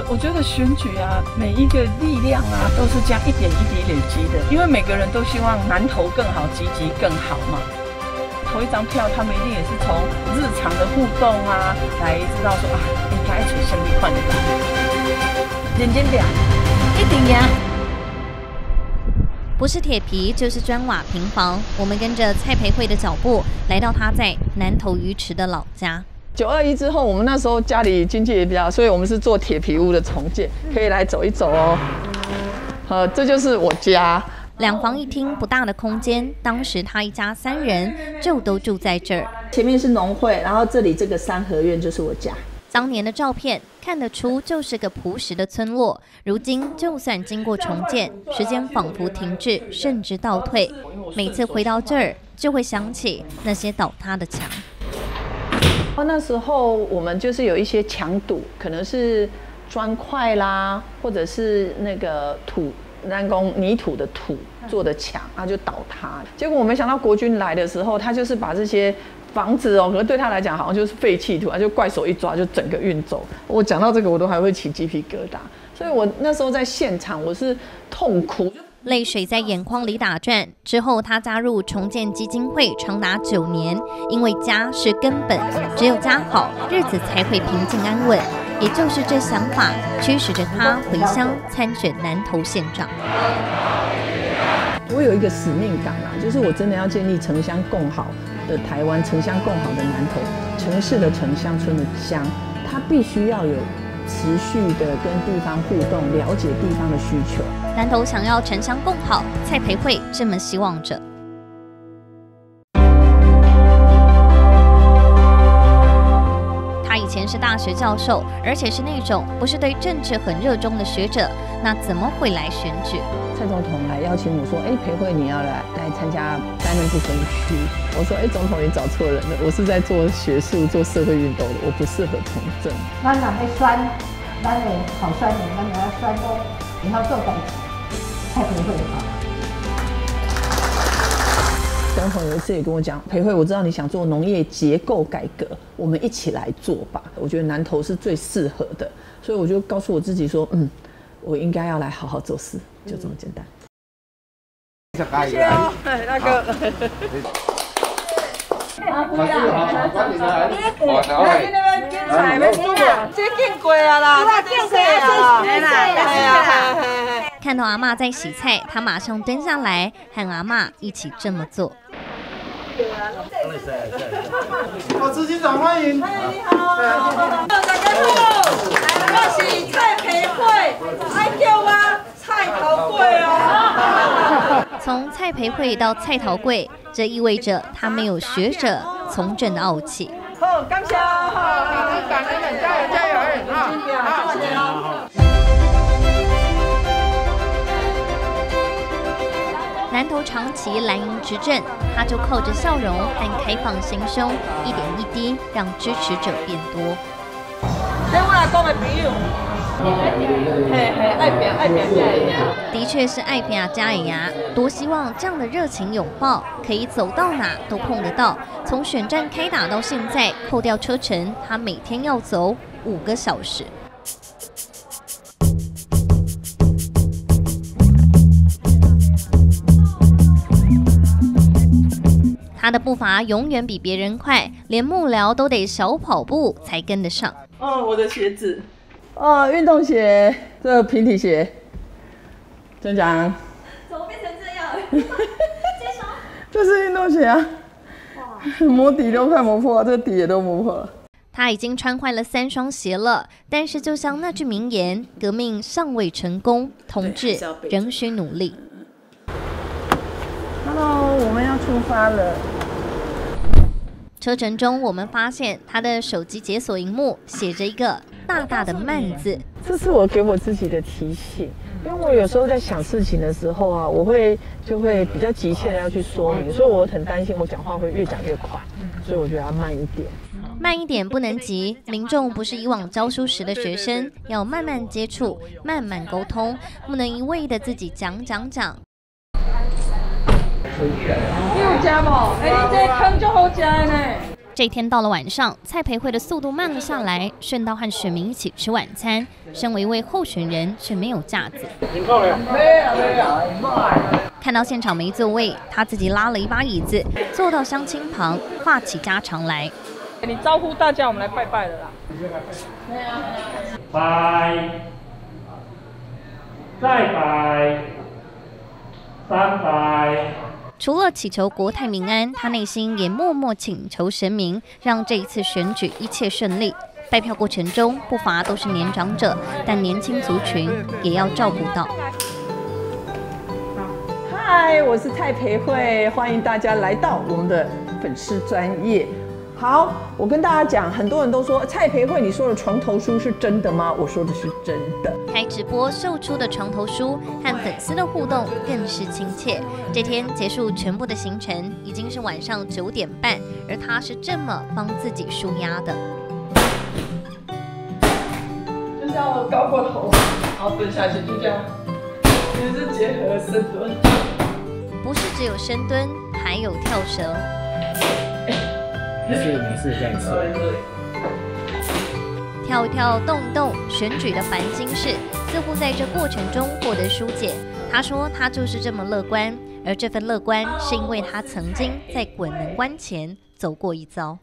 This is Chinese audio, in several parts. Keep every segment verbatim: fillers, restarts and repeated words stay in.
我觉得选举啊，每一个力量啊，都是这样一点一滴累积的，因为每个人都希望南投更好，积极更好嘛。投一张票，他们一定也是从日常的互动啊，来知道说啊，应该选什么款的人。认真点，一定赢。 不是铁皮就是砖瓦平房，我们跟着蔡培慧的脚步，来到他在南投鱼池的老家。 九二一之后，我们那时候家里经济也比较，所以我们是做铁皮屋的重建，可以来走一走哦。呃，这就是我家， 两房一厅不大的空间，当时他一家三人就都住在这儿。 前面是农会，然后这里这个三合院就是我家。 当年的照片看得出就是个朴实的村落，如今就算经过重建，时间仿佛停滞，甚至倒退。每次回到这儿，就会想起那些倒塌的墙。 那时候我们就是有一些墙堵，可能是砖块啦，或者是那个土。南宫泥土的土做的墙，它就倒塌。结果我没想到国军来的时候，他就是把这些房子哦，可能对他来讲好像就是废弃土，他就怪手一抓就整个运走。我讲到这个，我都还会起鸡皮疙瘩。所以我那时候在现场，我是痛哭， 泪水在眼眶里打转。之后，他加入重建基金会长达九年，因为家是根本，只有家好，日子才会平静安稳。也就是这想法驱使着他回乡参选南投县长。 我有一个使命感啊，就是我真的要建立城乡共好的台湾，城乡共好的南投，城市的城，乡村的乡，它必须要有持续的跟地方互动，了解地方的需求。 南投想要城乡共好，蔡培慧这么希望着。以前是大学教授，而且是那种不是对政治很热衷的学者，那怎么会来选举？ 蔡总统来邀请我说：“哎，培慧你要来来参加担任不分区。”我说：“哎，总统你找错人了，我是在做学术、做社会运动的，我不适合从政。” 咱若要选，咱的候选人，咱就要选到以后做代志，蔡培慧好。 总统有一次也跟我讲，培慧，我知道你想做农业结构改革，我们一起来做吧。我觉得南投是最适合的，所以我就告诉我自己说，嗯，我应该要来好好做事，就这么简单。谢谢哦，哎，大哥。啊，不要！来，那边精彩，要煮啊，这见过啊啦，这见过啊，来啦，哎呀， 看到阿嬷在洗菜，他马上蹲下来，和阿嬷一起这么做。 好，执行长欢迎。 哎，你好，大家好，我是蔡培慧，爱叫我蔡桃贵哦。 从蔡培慧到蔡桃贵，这意味着他没有学者从政的傲气。 好，感谢，好， 感恩们，加油加油，好，谢谢哦。 南投长期蓝营执政，他就靠着笑容和开放心胸，一点一滴让支持者变多。 这我来讲的朋友，嘿嘿，爱拼爱拼才会赢。 的确是爱拼才会赢，多希望这样的热情拥抱可以走到哪都碰得到。从选战开打到现在，扣掉车程，他每天要走五个小时。他的步伐永远比别人快，连幕僚都得小跑步才跟得上。 哦，我的鞋子，哦，运动鞋，这平底鞋，真讲。 怎么变成这样？ 这是运动鞋啊，磨底都快磨破了，这个底也都磨破了。 他已经穿坏了三双鞋了，但是就像那句名言：“革命尚未成功，同志仍需努力。” Hello， 我们要出发了。 车程中，我们发现他的手机解锁荧幕写着一个大大的“慢”字。 这是我给我自己的提醒，因为我有时候在想事情的时候啊，我会就会比较急切的要去说明，所以我很担心我讲话会越讲越快，所以我觉得要慢一点。 慢一点，不能急。民众不是以往教书时的学生，要慢慢接触，慢慢沟通，不能一味的自己讲讲讲。你有吃不？哎，你这坑就好吃的呢。 这天到了晚上，蔡培慧的速度慢了下来，顺道和选民一起吃晚餐。身为一位候选人，却没有架子。看到现场没座位，他自己拉了一把椅子，坐到乡亲旁，话起家常来。 你招呼大家，我们来拜拜的啦。 拜，再拜，三拜。 除了祈求国泰民安，他内心也默默请求神明，让这一次选举一切顺利。拜票过程中不乏都是年长者，但年轻族群也要照顾到。 嗨，我是蔡培慧，欢迎大家来到我们的粉丝专页。好，我跟大家讲，很多人都说蔡培慧，你说的床头书是真的吗？我说的是真的。 开直播秀出的床头书和粉丝的互动更是亲切。这天结束全部的行程，已经是晚上九点半，而他是这么帮自己舒压的。 就是要高过头，然后蹲下去，就这样，也是结合深蹲。 不是只有深蹲，还有跳绳。 没事没事，再一次。 跳一跳，动一动，选举的烦心事似乎在这过程中获得疏解。他说他就是这么乐观，而这份乐观是因为他曾经在鬼门关前走过一遭。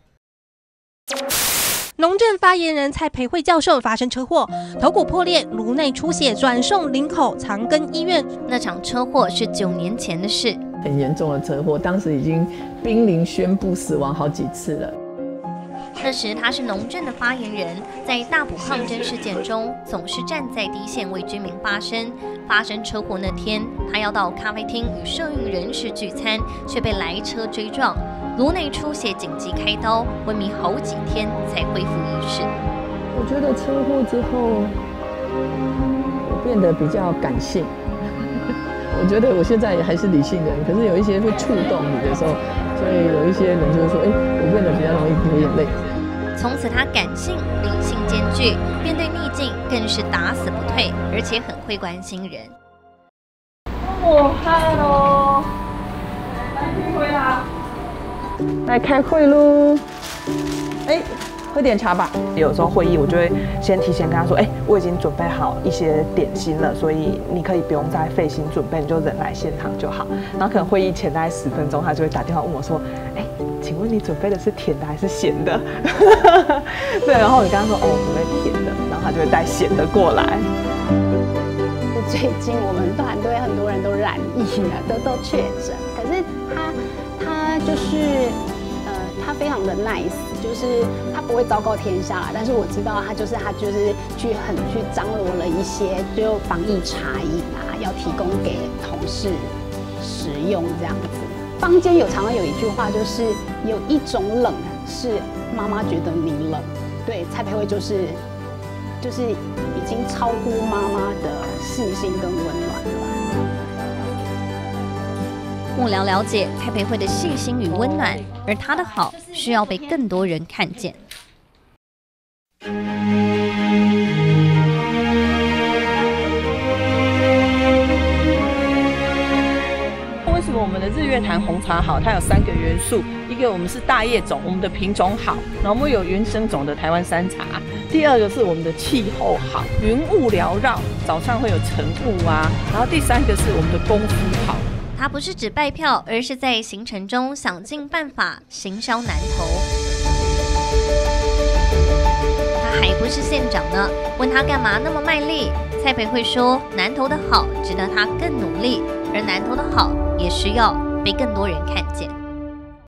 农政发言人蔡培慧教授发生车祸，头骨破裂，颅内出血，转送林口长庚医院。 那场车祸是九年前的事， 很严重的车祸，当时已经濒临宣布死亡好几次了。 那时他是农政的发言人，在大埔抗争事件中，总是站在第一线为居民发声。发生车祸那天，他要到咖啡厅与社运人士聚餐，却被来车追撞，颅内出血，紧急开刀，昏迷好几天才恢复意识。 我觉得车祸之后，我变得比较感性。我觉得我现在也还是理性的人，可是有一些会触动你的时候，所以有一些人就会说：“哎，我变得比较容易流眼泪。” 从此他感性、理性兼具，面对逆境更是打死不退，而且很会关心人。 哦，嗨喽，来开会啦！来开会喽！哎。喝点茶吧。 有时候会议我就会先提前跟他说，哎、欸，我已经准备好一些点心了，所以你可以不用再费心准备，你就人来现场就好。然后可能会议前大概十分钟，他就会打电话问我说，哎、欸，请问你准备的是甜的还是咸的？对，然后我跟他说，哦，我准备甜的，然后他就会带咸的过来。 最近我们团队很多人都染疫了，都都确诊，可是他他就是呃，他非常的 nice。就是他不会昭告天下啦，但是我知道他就是他就是去很去张罗了一些就防疫茶饮啊，要提供给同事食用这样子。坊间有常常有一句话，就是有一种冷是妈妈觉得你冷，对，蔡培慧就是就是已经超乎妈妈的细心跟温暖了。 幕僚了解蔡培慧的细心与温暖，而她的好需要被更多人看见。 为什么我们的日月潭红茶好？它有三个元素，一个我们是大叶种，我们的品种好，然后我们有原生种的台湾山茶。第二个是我们的气候好，云雾缭绕，早上会有晨雾啊。然后第三个是我们的功夫好。 他不是只拜票，而是在行程中想尽办法行销南投。他还不是县长呢，问他干嘛那么卖力？蔡培慧说，南投的好值得他更努力，而南投的好也需要被更多人看见。